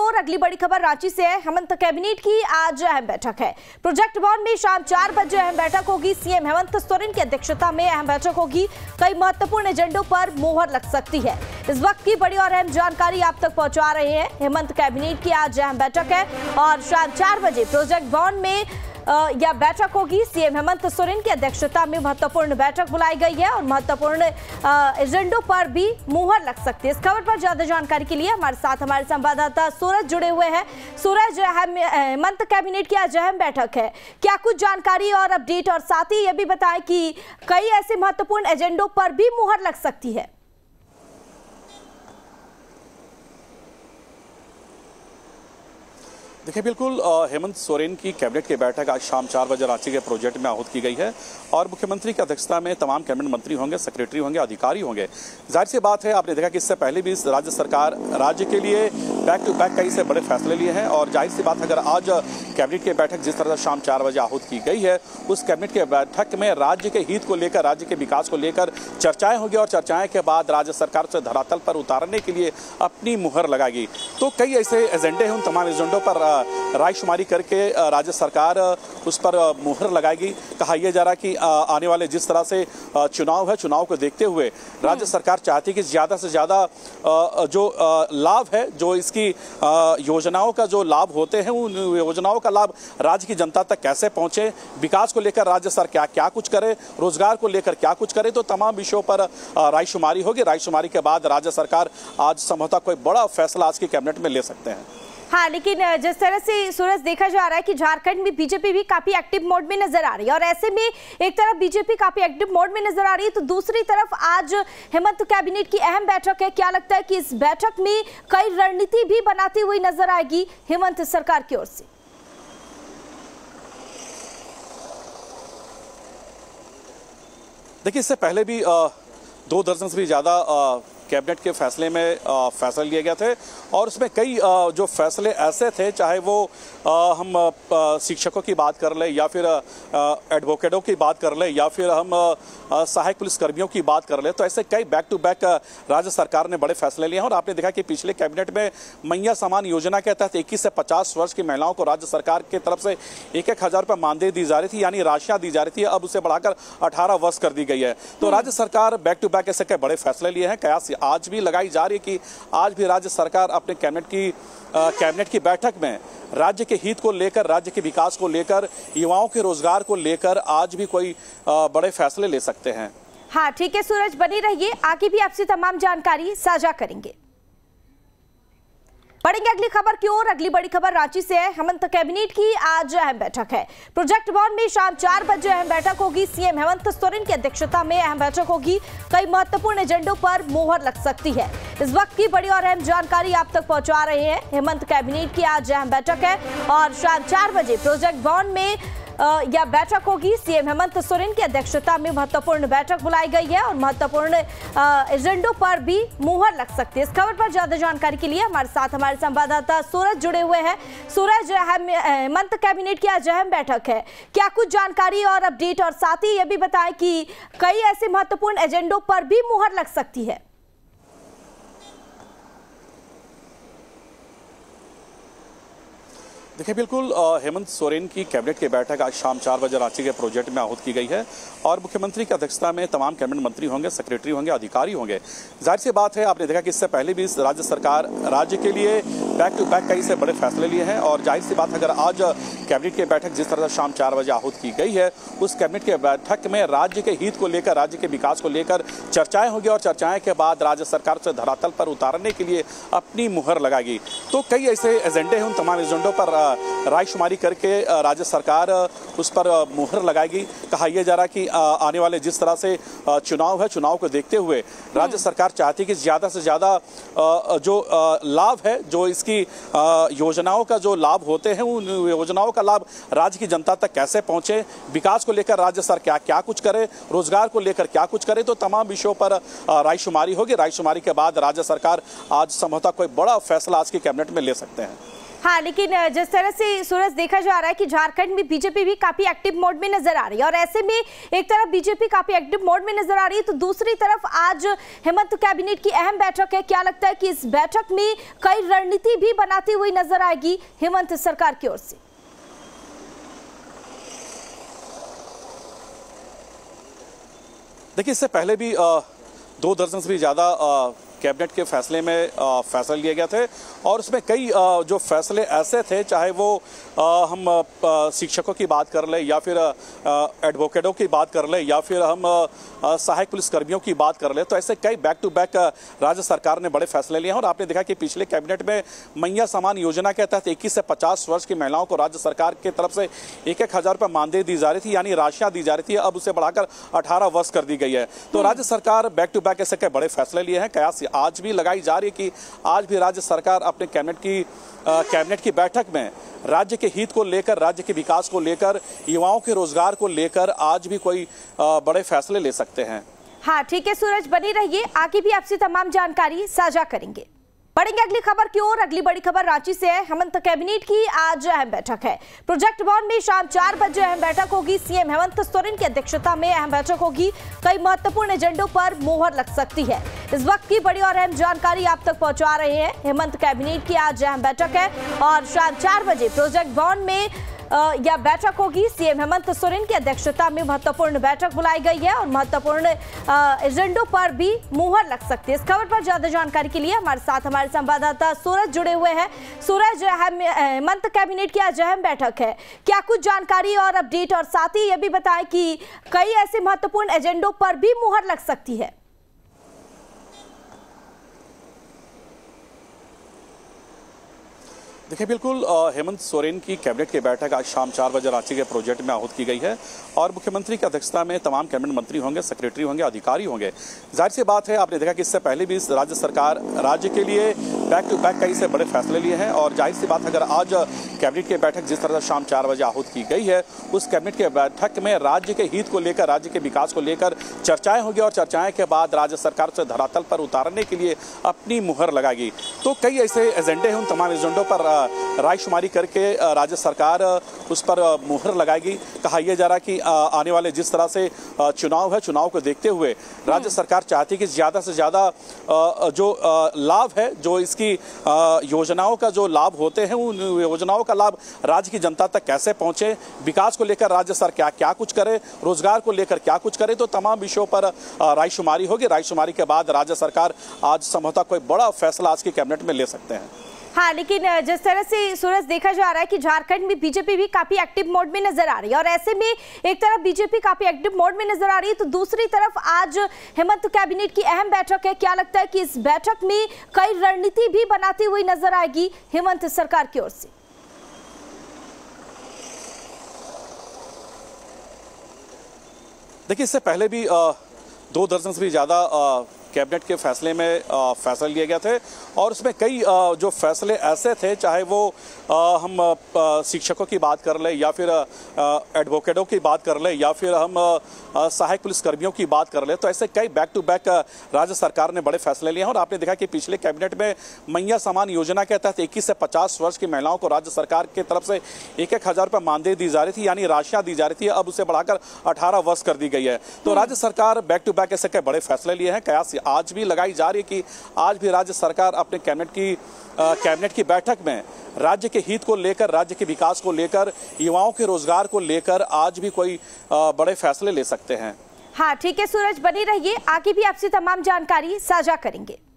ओर अगली बड़ी खबर रांची से है। हेमंत कैबिनेट की आज अहम बैठक है। प्रोजेक्ट भवन में शाम 4 बजे अहम बैठक होगी। सीएम हेमंत सोरेन की अध्यक्षता में अहम बैठक होगी। कई महत्वपूर्ण एजेंडों पर मोहर लग सकती है। इस वक्त की बड़ी और अहम जानकारी आप तक पहुंचा रहे हैं। हेमंत कैबिनेट की आज अहम बैठक है और शाम 4 बजे प्रोजेक्ट भवन में यह बैठक होगी। सीएम हेमंत सोरेन की अध्यक्षता में महत्वपूर्ण बैठक बुलाई गई है और महत्वपूर्ण एजेंडों पर भी मुहर लग सकती है। इस खबर पर ज्यादा जानकारी के लिए हमारे साथ हमारे संवाददाता सूरज जुड़े हुए हैं। सूरज, हेमंत कैबिनेट की आज अहम बैठक है, क्या कुछ जानकारी और अपडेट, और साथ ही यह भी बताएं कि कई ऐसे महत्वपूर्ण एजेंडों पर भी मुहर लग सकती है। देखिए, बिल्कुल हेमंत सोरेन की कैबिनेट की बैठक आज शाम 4 बजे रांची के प्रोजेक्ट में आहूत की गई है और मुख्यमंत्री की अध्यक्षता में तमाम कैबिनेट मंत्री होंगे, सेक्रेटरी होंगे, अधिकारी होंगे। जाहिर सी बात है, आपने देखा कि इससे पहले भी राज्य सरकार राज्य के लिए बैक टू बैक कई से बड़े फैसले लिए हैं और जाहिर सी बात, अगर आज कैबिनेट की बैठक जिस तरह से शाम 4 बजे आहूत की गई है, उस कैबिनेट की बैठक में राज्य के हित को लेकर, राज्य के विकास को लेकर चर्चाएं होंगी और चर्चाएं के बाद राज्य सरकार उसे धरातल पर उतारने के लिए अपनी मुहर लगाएगी। तो कई ऐसे एजेंडे हैं, उन तमाम एजेंडों पर रायशुमारी करके राज्य सरकार उस पर मुहर लगाएगी। कहा यह जा रहा है कि आने वाले जिस तरह से चुनाव है, चुनाव को देखते हुए राज्य सरकार चाहती है कि ज़्यादा से ज़्यादा जो लाभ है, जो इसकी योजनाओं का जो लाभ होते हैं, उन योजनाओं का लाभ राज्य की जनता तक कैसे पहुंचे, विकास को लेकर राज्य सरकार क्या कुछ करे, रोजगार को लेकर क्या कुछ करे, तो तमाम विषयों पर रायशुमारी होगी। रायशुमारी के बाद राज्य सरकार आज संभवतः कोई बड़ा फैसला आज की कैबिनेट में ले सकते हैं। हाँ, लेकिन जिस तरह से सूरज देखा जा रहा है कि झारखंड में बीजेपी भी काफी एक्टिव मोड में नजर आ रही है और ऐसे में एक तरफ बीजेपी काफी एक्टिव मोड में नजर आ रही है, तो दूसरी तरफ आज हेमंत कैबिनेट की अहम बैठक है। क्या लगता है कि इस बैठक में कई रणनीति भी बनाती हुई नजर आएगी हेमंत सरकार की ओर से? देखिए, इससे पहले भी 2 दर्जन से भी ज्यादा कैबिनेट के फैसले में फैसले लिए गए थे और उसमें कई जो फैसले ऐसे थे, चाहे वो हम शिक्षकों की बात कर लें या फिर एडवोकेटों की बात कर लें या फिर हम सहायक पुलिसकर्मियों की बात कर लें, तो ऐसे कई बैक टू बैक राज्य सरकार ने बड़े फैसले लिए हैं। और आपने देखा कि पिछले कैबिनेट में मैया समान योजना के तहत 21 से 50 वर्ष की महिलाओं को राज्य सरकार की तरफ से 1-1 हज़ार रुपये मानदेय दी जा रही थी, यानी राशियां दी जा रही थी, अब उसे बढ़ाकर 18 वर्ष कर दी गई है। तो राज्य सरकार बैक टू बैक ऐसे कई बड़े फैसले लिए हैं। कयास आज भी लगाई जा रही है कि आज भी राज्य सरकार अपने कैबिनेट की बैठक में राज्य के हित को लेकर, राज्य के विकास को लेकर, युवाओं के रोजगार को लेकर आज भी कोई बड़े फैसले ले सकते हैं। हाँ, ठीक है सूरज, बनी रहिए, आगे भी आपसे तमाम जानकारी साझा करेंगे। बढ़ेंगे अगली खबर की ओर। अगली बड़ी खबर रांची से है। हेमंत कैबिनेट की आज अहम बैठक है। प्रोजेक्ट भवन में शाम 4 बजे अहम बैठक होगी। सीएम हेमंत सोरेन की अध्यक्षता में अहम बैठक होगी। कई महत्वपूर्ण एजेंडों पर मोहर लग सकती है। इस वक्त की बड़ी और अहम जानकारी आप तक पहुंचा रहे हैं। हेमंत कैबिनेट की आज अहम बैठक है और शाम 4 बजे प्रोजेक्ट भवन में यह बैठक होगी। सीएम हेमंत सोरेन की अध्यक्षता में महत्वपूर्ण बैठक बुलाई गई है और महत्वपूर्ण एजेंडों पर भी मुहर लग सकती है। इस खबर पर ज्यादा जानकारी के लिए हमारे साथ हमारे संवाददाता सूरज जुड़े हुए हैं। सूरज, हेमंत कैबिनेट की आज अहम बैठक है, क्या कुछ जानकारी और अपडेट, और साथ ही यह भी बताएं कि कई ऐसे महत्वपूर्ण एजेंडों पर भी मुहर लग सकती है। देखिए, बिल्कुल हेमंत सोरेन की कैबिनेट की बैठक आज शाम 4 बजे रांची के प्रोजेक्ट में आहूत की गई है और मुख्यमंत्री की अध्यक्षता में तमाम कैबिनेट मंत्री होंगे, सेक्रेटरी होंगे, अधिकारी होंगे। जाहिर सी बात है, आपने देखा कि इससे पहले भी राज्य सरकार राज्य के लिए बैक टू बैक कई से बड़े फैसले लिए हैं और जाहिर सी बात, अगर आज कैबिनेट की बैठक जिस तरह से शाम 4 बजे आहूत की गई है, उस कैबिनेट की बैठक में राज्य के हित को लेकर, राज्य के विकास को लेकर चर्चाएं होंगी और चर्चाएं के बाद राज्य सरकार उसे धरातल पर उतारने के लिए अपनी मुहर लगाएगी। तो कई ऐसे एजेंडे हैं, उन तमाम एजेंडों पर रायशुमारी करके राज्य सरकार उस पर मुहर लगाएगी। कहा यह जा रहा है कि आने वाले जिस तरह से चुनाव है, चुनाव को देखते हुए राज्य सरकार चाहती है कि ज़्यादा से ज़्यादा जो लाभ है, जो इसकी योजनाओं का जो लाभ होते हैं, उन योजनाओं का लाभ राज्य की जनता तक कैसे पहुंचे, विकास को लेकर राज्य सरकार क्या कुछ करे, रोजगार को लेकर क्या कुछ करे, तो तमाम विषयों पर रायशुमारी होगी। रायशुमारी के बाद राज्य सरकार आज संभवतः कोई बड़ा फैसला आज की कैबिनेट में ले सकते हैं। हाँ, लेकिन जिस तरह से सूरज देखा जा रहा है कि झारखंड में बीजेपी भी काफी एक्टिव मोड में नजर आ रही है और ऐसे में एक तरफ बीजेपी काफी एक्टिव मोड में नजर आ रही है तो दूसरी तरफ आज हेमंत कैबिनेट की अहम बैठक है। क्या लगता है कि इस बैठक में कई रणनीति भी बनाती हुई नजर आएगी हेमंत सरकार की ओर से? देखिए, इससे पहले भी 2 दर्जन से भी ज्यादा कैबिनेट के फैसले में फैसले लिए गए थे और उसमें कई जो फैसले ऐसे थे, चाहे वो हम शिक्षकों की बात कर लें या फिर एडवोकेटों की बात कर लें या फिर हम सहायक पुलिसकर्मियों की बात कर लें, तो ऐसे कई बैक टू बैक राज्य सरकार ने बड़े फैसले लिए हैं। और आपने देखा कि पिछले कैबिनेट में मैया समान योजना के तहत 21 से 50 वर्ष की महिलाओं को राज्य सरकार की तरफ से 1,000 रुपये मानदेय दी जा रही थी, यानी राशियां दी जा रही थी। अब उसे बढ़ाकर 18 वर्ष कर दी गई है। तो राज्य सरकार बैक टू बैक ऐसे कई बड़े फैसले लिए हैं। कयास आज भी लगाई जा रही है कि आज भी राज्य सरकार अपने कैबिनेट की बैठक में राज्य के हित को लेकर, राज्य के विकास को लेकर, युवाओं के रोजगार को लेकर आज भी कोई बड़े फैसले ले सकते हैं। हाँ, ठीक है सूरज, बनी रहिए, आगे भी आपसे तमाम जानकारी साझा करेंगे। बढ़ेंगे अगली खबर की ओर। अगली बड़ी खबर रांची से है। हेमंत कैबिनेट की आज अहम बैठक है। प्रोजेक्ट भवन में शाम 4 बजे अहम बैठक होगी। सीएम हेमंत सोरेन की अध्यक्षता में अहम बैठक होगी। कई महत्वपूर्ण एजेंडों पर मुहर लग सकती है। इस वक्त की बड़ी और अहम जानकारी आप तक पहुंचा रहे हैं। हेमंत कैबिनेट की आज अहम बैठक है और शाम 4 बजे प्रोजेक्ट भवन में यह बैठक होगी। सीएम हेमंत सोरेन की अध्यक्षता में महत्वपूर्ण बैठक बुलाई गई है और महत्वपूर्ण एजेंडों पर भी मुहर लग सकती है। इस खबर पर ज्यादा जानकारी के लिए हमारे साथ हमारे संवाददाता सूरज जुड़े हुए हैं। सूरज, हेमंत कैबिनेट की आज अहम बैठक है, क्या कुछ जानकारी और अपडेट, और साथ ही यह भी बताएं कि कई ऐसे महत्वपूर्ण एजेंडों पर भी मुहर लग सकती है। देखिए, बिल्कुल हेमंत सोरेन की कैबिनेट की बैठक आज शाम 4 बजे रांची के प्रोजेक्ट में आहूत की गई है और मुख्यमंत्री की अध्यक्षता में तमाम कैबिनेट मंत्री होंगे, सेक्रेटरी होंगे, अधिकारी होंगे। जाहिर सी बात है, आपने देखा कि इससे पहले भी राज्य सरकार राज्य के लिए बैक टू बैक कई से बड़े फैसले लिए हैं और जाहिर सी बात, अगर आज कैबिनेट की बैठक जिस तरह से शाम 4 बजे आहूत की गई है, उस कैबिनेट की बैठक में राज्य के हित को लेकर, राज्य के विकास को लेकर चर्चाएं होंगी और चर्चाएं के बाद राज्य सरकार उसे धरातल पर उतारने के लिए अपनी मुहर लगाएगी। तो कई ऐसे एजेंडे हैं, उन तमाम एजेंडों पर रायशुमारी करके राज्य सरकार उस पर मुहर लगाएगी। कहा यह जा रहा है कि आने वाले जिस तरह से चुनाव है, चुनाव को देखते हुए राज्य सरकार चाहती है कि ज़्यादा से ज़्यादा जो लाभ है, जो इसकी योजनाओं का जो लाभ होते हैं, उन योजनाओं का लाभ राज्य की जनता तक कैसे पहुंचे, विकास को लेकर राज्य सरकार क्या कुछ करे, रोजगार को लेकर क्या कुछ करे, तो तमाम विषयों पर रायशुमारी होगी। रायशुमारी के बाद राज्य सरकार आज संभवतः कोई बड़ा फैसला आज की कैबिनेट में ले सकते हैं। हाँ, लेकिन जिस तरह से सूरज देखा जा रहा है कि झारखंड में बीजेपी भी काफी एक्टिव मोड में नजर आ रही है और ऐसे में एक तरफ बीजेपी काफी एक्टिव मोड में नजर आ रही है तो दूसरी तरफ आज हेमंत कैबिनेट की अहम बैठक है। क्या लगता है कि इस बैठक में कई रणनीति भी बनाती हुई नजर आएगी हेमंत सरकार की ओर से? देखिए, इससे पहले भी 2 दर्जन से भी ज्यादा कैबिनेट के फैसले में फैसले लिए गए थे और उसमें कई जो फैसले ऐसे थे, चाहे वो हम शिक्षकों की बात कर लें या फिर एडवोकेटों की बात कर लें या फिर हम सहायक पुलिसकर्मियों की बात कर लें, तो ऐसे कई बैक टू बैक राज्य सरकार ने बड़े फैसले लिए हैं। और आपने देखा कि पिछले कैबिनेट में मैया समान योजना के तहत 21 से 50 वर्ष की महिलाओं को राज्य सरकार की तरफ से 1,000 रुपये मानदेय दी जा रही थी, यानी राशियां दी जा रही थी। अब उसे बढ़ाकर 18 वर्ष कर दी गई है। तो राज्य सरकार बैक टू बैक ऐसे कई बड़े फैसले लिए हैं। कयास आज भी लगाई जा रही है कि आज भी राज्य सरकार अपने कैबिनेट की बैठक में राज्य के हित को लेकर, राज्य के विकास को लेकर, युवाओं के रोजगार को लेकर आज भी कोई बड़े फैसले ले सकते हैं। हाँ, ठीक है सूरज, बनी रहिए, आगे भी आपसे तमाम जानकारी साझा करेंगे।